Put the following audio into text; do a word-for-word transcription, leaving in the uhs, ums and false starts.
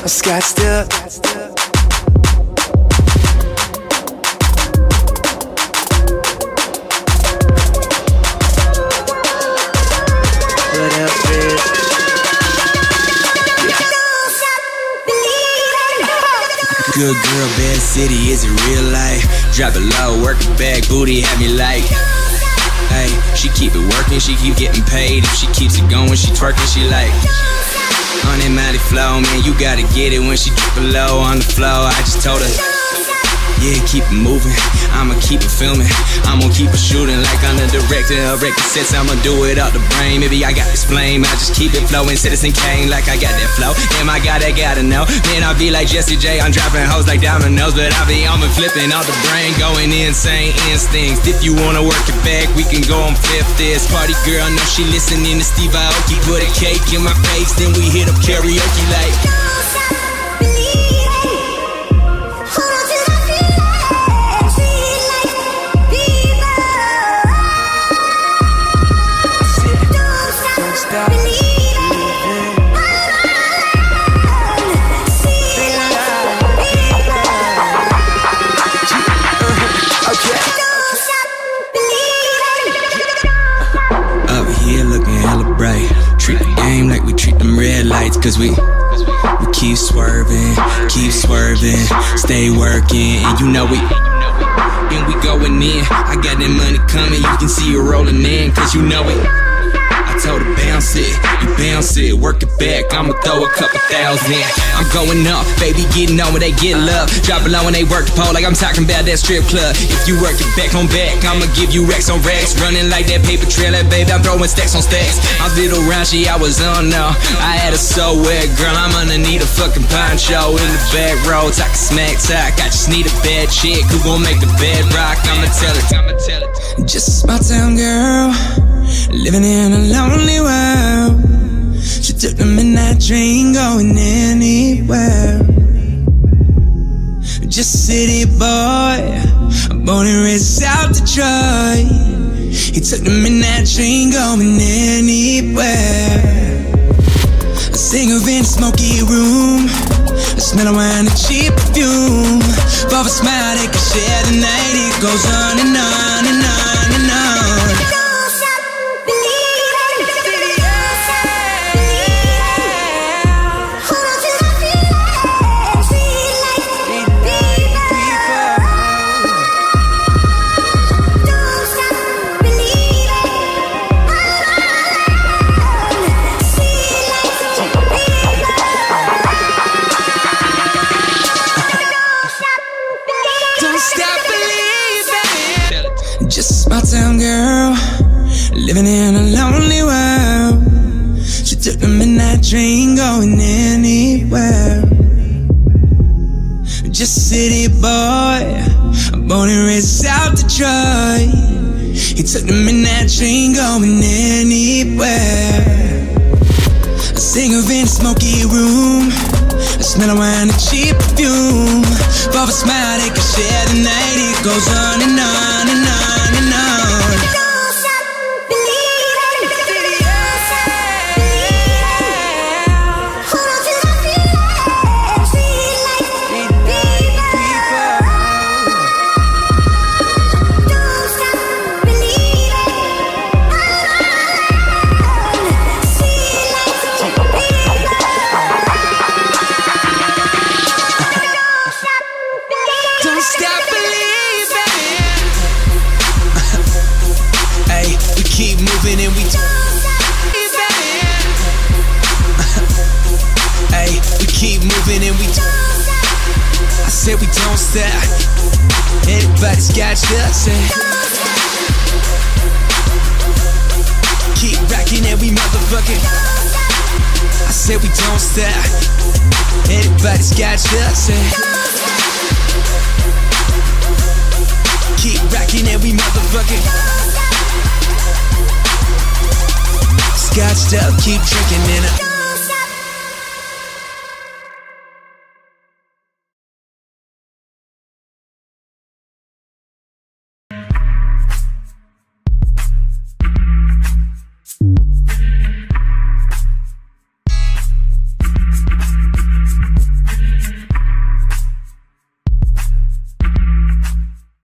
Scottsdale. What up, Riz? Good girl, bad city, is it real life? Drop it low, work it back, booty have me like. Hey, she keep it working, she keep getting paid. If she keeps it going, she twerking, she like. On that mighty flow, man, you gotta get it when she drop it low on the floor. I just told her, yeah, keep it moving, I'ma keep it filming, I'm gonna keep it shooting like I'm the director of record sets. I'ma do it out the brain, maybe I got this flame, I just keep it flowing, Citizen Kane like I got that flow. Damn, I gotta, gotta know, man, I be like Jesse J, I'm dropping hoes like dominoes, but I be on me flipping out the brain, going insane instincts. If you wanna work it back, we can go and flip this. Party girl, know she listening to Steve Aoki, put a cake in my face, then we hit up karaoke like. Treat the game like we treat them red lights, cause we we keep swerving, keep swerving, stay working, and you know we and we going in. I got that money coming, you can see it rolling in, cause you know it. I told her bounce it, you bounce it, work it back, I'ma throw a couple thousand. I'm going up, baby getting on when they get love. Drop it low when they work the pole like I'm talking about that strip club. If you work it back on back, I'ma give you racks on racks. Running like that paper trailer, baby, I'm throwing stacks on stacks. I'm little raunchy, I was on now. I had a so wet, girl, I'm underneath a fucking poncho. In the back row, talking smack talk. I just need a bad chick who gon' make the bed rock. I'ma tell it, I'ma tell it. Just a small town girl, living in a lonely world. She took the midnight train going anywhere. Just a city boy, born and raised South Detroit. He took the midnight train going anywhere. A singer in a smoky room, a smell of wine, a cheap perfume. For a smile they can share the night. It goes on and on and on and on. Just a small town girl, living in a lonely world. She took the midnight train going anywhere. Just a city boy, born and raised South Detroit. He took the midnight train going anywhere. A singer in a smoky room, a smell of wine, a cheap perfume. For a smile they can share the night. It goes on and on and on and on. Keep moving and we Hey, we keep moving and we I said we don't stop. Everybody's got you, say. Keep rocking and we motherfucking I said we don't stop. Everybody's got you, say. Keep rocking and we motherfucking Scottsdale, keep drinking in it.